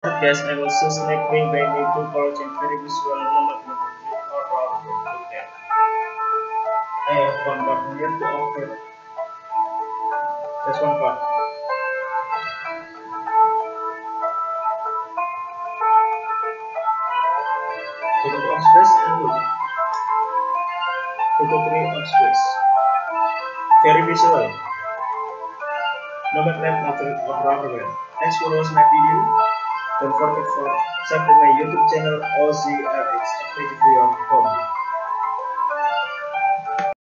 Guys, I will choose make wing by me to college and very visual moment with or round. Okay. I have one button here to offer. Just one part. To the on space and look. To the three on space. Very visual. Nomad left after of rubber. Thanks for watching my video. Don't forget for subscribe my YouTube channel Ouzi RX. Update to your home.